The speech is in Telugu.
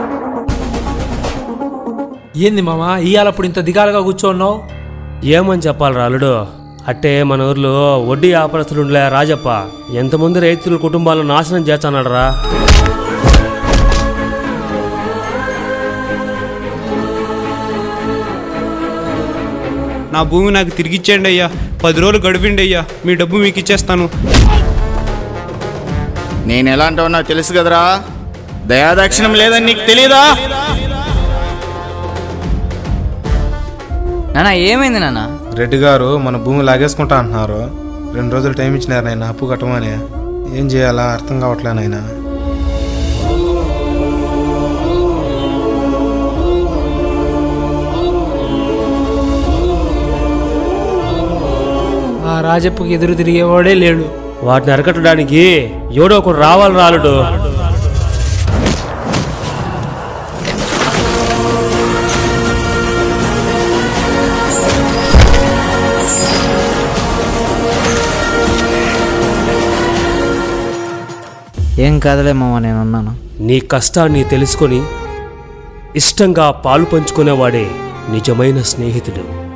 ఏంది మామ ఇయ్యాలప్పుడు ఇంత దిగాలుగా కూర్చోన్నావు? ఏమని చెప్పాలి రాలుడు, అట్టే మన ఊర్లో వడ్డీ వ్యాపారస్తులుండలే రాజప్ప ఎంతమంది రైతుల కుటుంబాలను నాశనం చేస్తున్నాడు రా. నా భూమి నాకు తిరిగిచ్చేయండి అయ్యా, 10 రోజులు గడిపిండి అయ్యా, మీ డబ్బు మీకు ఇచ్చేస్తాను. నేను ఎలాంటి నాకు తెలుసు కదరా, దయాదాక్షిణం లేదని నీకు తెలియదా? నాన్న ఏమైంది నాన్న? రెడ్డి గారు మన భూమి లాగేసుకుంటా అంటున్నారు. 2 రోజులు టైం ఇచ్చినారు నాయన అప్పు కట్టమని. ఏం చేయాలా అర్థం కావట్లే నాయన. ఆ రాజప్పకి ఎదురు తిరిగేవాడే లేడు. వాటిని అరకట్టడానికి ఎవడో ఒకడు రావాలి రాలుడు. ఏం కాదులే మామ, నేనున్నాను. నీ కష్టాన్ని తెలుసుకొని ఇష్టంగా పాలు పంచుకునేవాడే నిజమైన స్నేహితుడు.